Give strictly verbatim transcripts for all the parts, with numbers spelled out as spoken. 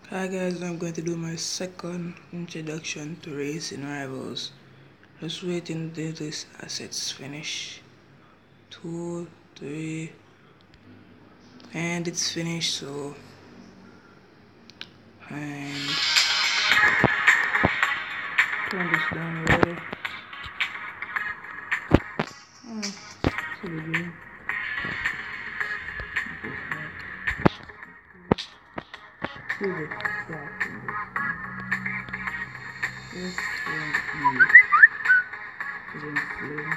Hi guys, I'm going to do my second introduction to Racing Rivals. Just waiting until this assets finish. Two, three, and it's finished. So, and turn this down already. Oh, so the game. See the stats in this. This one is insane.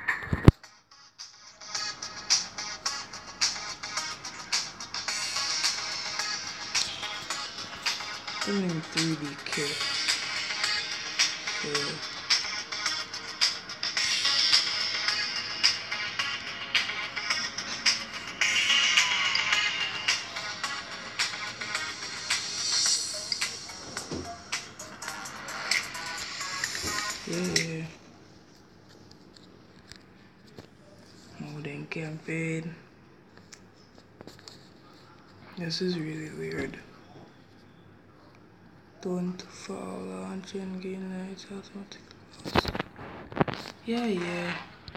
I'm in three D kit. So, yeah. Modern campaign. This is really weird. Don't fall launch and gain lights automatic loss. Yeah, yeah.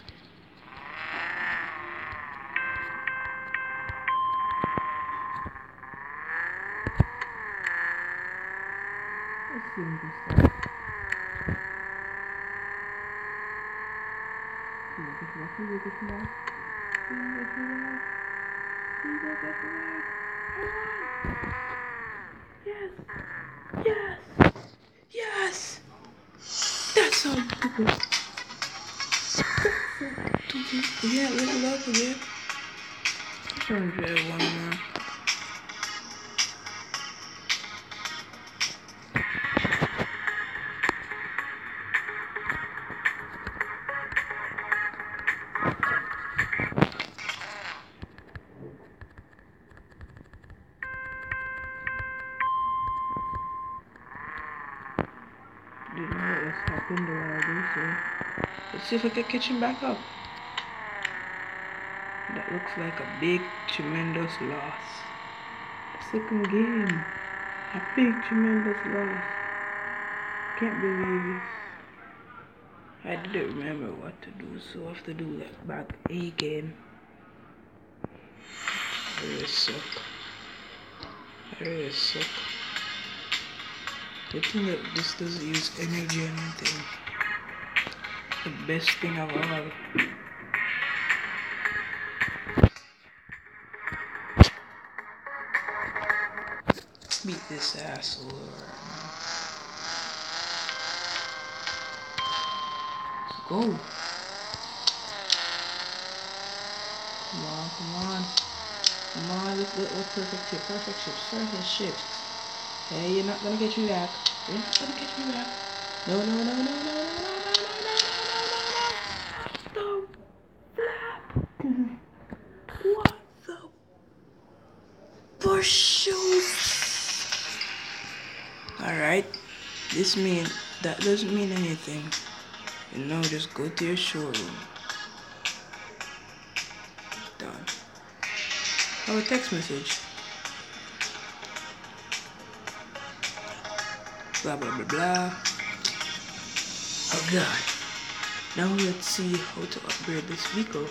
Let's see this stuff. See what this is. See what this is. See what this is. See what this is. Yes. Yes. Yes. That's so stupid. That's so stupid. Yeah, level up again. I'm trying to grab one more. Didn't know what was happening while I do so. Let's see if I can catch him back up. That looks like a big, tremendous loss. Second game. A big, tremendous loss. Can't believe it. I didn't remember what to do, so I have to do that back again. I really suck. I really suck. The thing that this doesn't use energy or anything. The best thing of all. Beat this asshole. Let's go. Come on, come on. Come on, let's get a perfect ship, perfect ship, perfect ship. Hey, you're not gonna get me back. You're not gonna get me back. No, no, no, no, no, no, no, no, no, no, no, no, no. The flap. What the? For shoes. Alright. This mean that doesn't mean anything. You know, just go to your showroom. Done. Oh, a text message. Blah blah blah blah. Oh god. Now let's see how to upgrade this vehicle.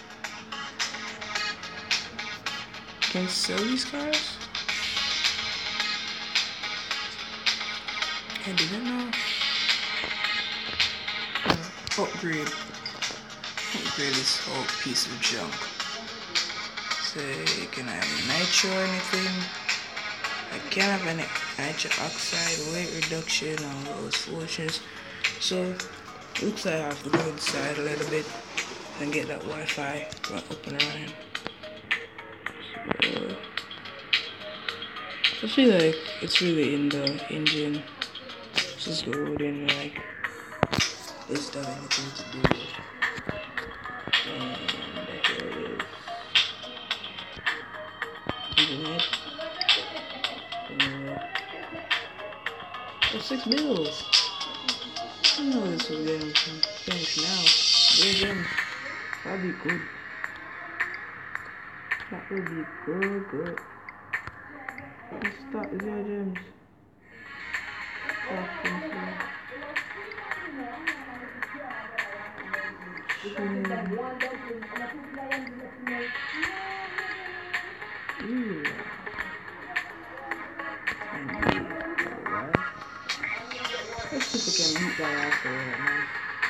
Can I sell these cars? I didn't know. Uh, upgrade. Upgrade this whole piece of junk. Say, can I have nitro or anything? I can't have any nitric oxide, weight reduction, all those fortunes. So, looks like I have to go inside a little bit and get that Wi-Fi up and running. So, I feel like it's really in the engine. Just loading, like, it's not anything to do with it. And here it is. Isn't it? Oh, six bills. I know this will get finished now. There again. That'd be good. That would be good, good. Let's start zero gems. Start things here. Ooh. Let's see if we can beat that after right now.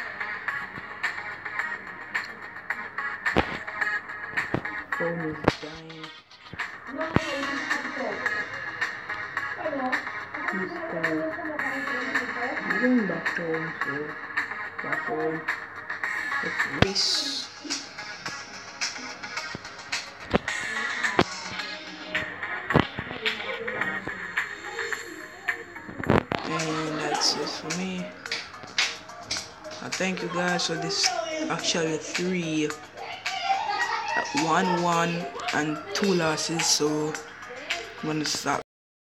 Phone is dying. He's dying. I'm going back home, so back home. Let's race. And that's it for me. I thank you guys for this actually three one one and two losses, so I'm gonna stop